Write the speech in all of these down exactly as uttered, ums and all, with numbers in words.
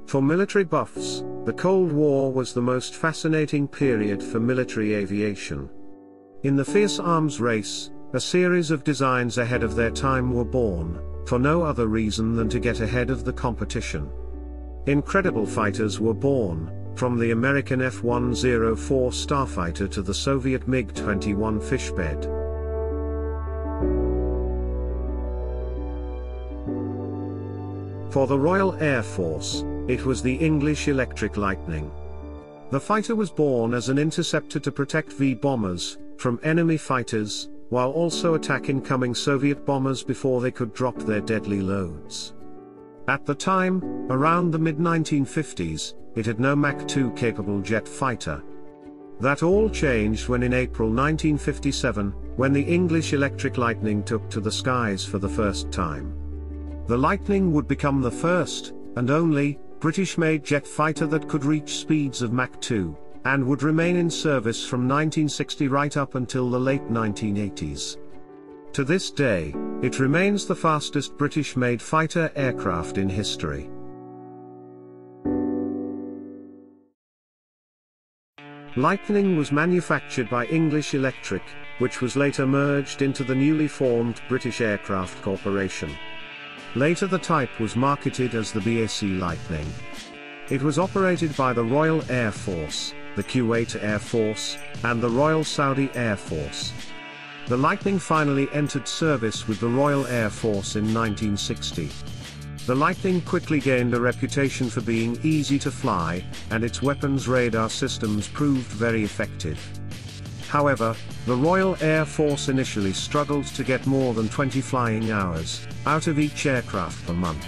For military buffs, the Cold War was the most fascinating period for military aviation. In the fierce arms race, a series of designs ahead of their time were born, for no other reason than to get ahead of the competition. Incredible fighters were born, from the American F one oh four Starfighter to the Soviet MiG twenty-one Fishbed. For the Royal Air Force, it was the English Electric Lightning. The fighter was born as an interceptor to protect V bombers from enemy fighters, while also attack incoming Soviet bombers before they could drop their deadly loads. At the time, around the mid nineteen fifties, it had no Mach two capable jet fighter. That all changed when in April nineteen fifty-seven, when the English Electric Lightning took to the skies for the first time. The Lightning would become the first, and only, British-made jet fighter that could reach speeds of Mach two, and would remain in service from nineteen sixty right up until the late nineteen eighties. To this day, it remains the fastest British-made fighter aircraft in history. Lightning was manufactured by English Electric, which was later merged into the newly formed British Aircraft Corporation. Later the type was marketed as the B A C Lightning. It was operated by the Royal Air Force, the Kuwait Air Force, and the Royal Saudi Air Force. The Lightning finally entered service with the Royal Air Force in nineteen sixty. The Lightning quickly gained a reputation for being easy to fly, and its weapons radar systems proved very effective. However, the Royal Air Force initially struggled to get more than twenty flying hours out of each aircraft per month.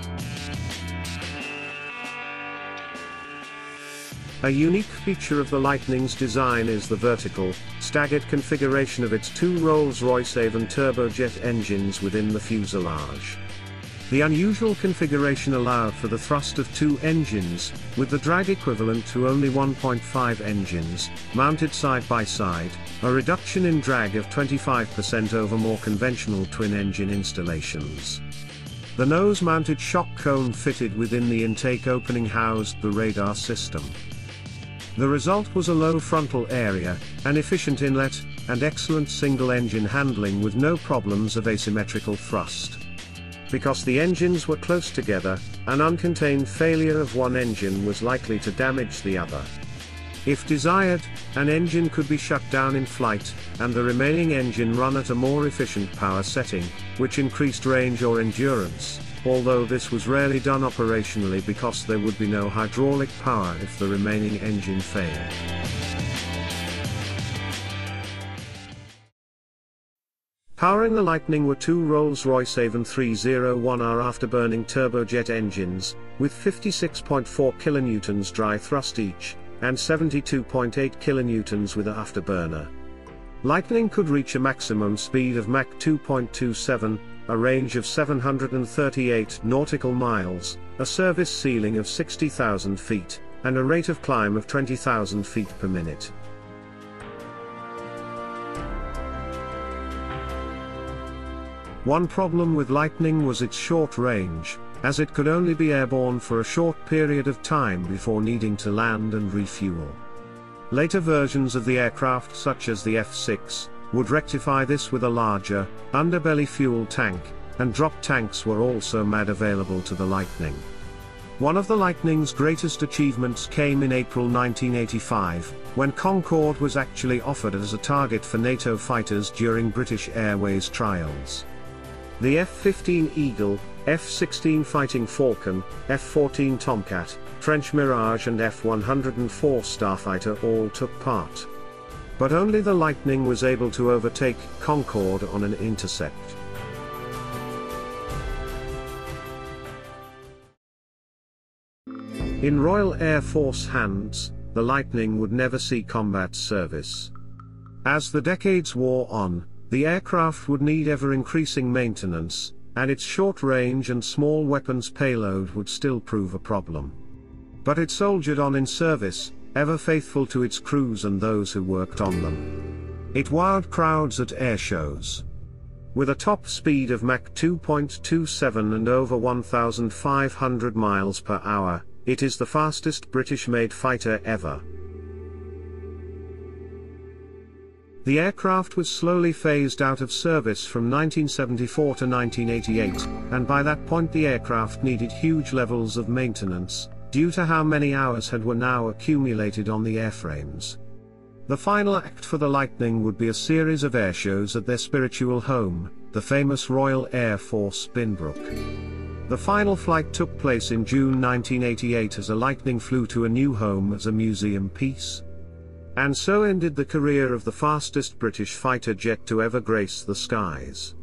A unique feature of the Lightning's design is the vertical, staggered configuration of its two Rolls-Royce Avon turbojet engines within the fuselage. The unusual configuration allowed for the thrust of two engines, with the drag equivalent to only one point five engines, mounted side by side, a reduction in drag of twenty-five percent over more conventional twin-engine installations. The nose-mounted shock cone fitted within the intake opening housed the radar system. The result was a low frontal area, an efficient inlet, and excellent single-engine handling with no problems of asymmetrical thrust. Because the engines were close together, an uncontained failure of one engine was likely to damage the other. If desired, an engine could be shut down in flight, and the remaining engine run at a more efficient power setting, which increased range or endurance, although this was rarely done operationally because there would be no hydraulic power if the remaining engine failed. Powering the Lightning were two Rolls-Royce Avon three oh one R afterburning turbojet engines, with fifty-six point four kilonewtons dry thrust each, and seventy-two point eight kilonewtons with afterburner. Lightning could reach a maximum speed of Mach two point two seven, a range of seven hundred thirty-eight nautical miles, a service ceiling of sixty thousand feet, and a rate of climb of twenty thousand feet per minute. One problem with Lightning was its short range, as it could only be airborne for a short period of time before needing to land and refuel. Later versions of the aircraft, such as the F six, would rectify this with a larger, underbelly fuel tank, and drop tanks were also made available to the Lightning. One of the Lightning's greatest achievements came in April nineteen eighty-five, when Concorde was actually offered as a target for NATO fighters during British Airways trials. The F fifteen Eagle, F sixteen Fighting Falcon, F fourteen Tomcat, French Mirage and F one oh four Starfighter all took part. But only the Lightning was able to overtake Concorde on an intercept. In Royal Air Force hands, the Lightning would never see combat service. As the decades wore on, the aircraft would need ever-increasing maintenance, and its short range and small weapons payload would still prove a problem. But it soldiered on in service, ever faithful to its crews and those who worked on them. It wowed crowds at air shows. With a top speed of Mach two point two seven and over one thousand five hundred miles per hour, It is the fastest British-made fighter ever. The aircraft was slowly phased out of service from nineteen seventy-four to nineteen eighty-eight, and by that point the aircraft needed huge levels of maintenance, due to how many hours had were now accumulated on the airframes. The final act for the Lightning would be a series of airshows at their spiritual home, the famous Royal Air Force Binbrook. The final flight took place in June nineteen eighty-eight as a Lightning flew to a new home as a museum piece. And so ended the career of the fastest British fighter jet to ever grace the skies.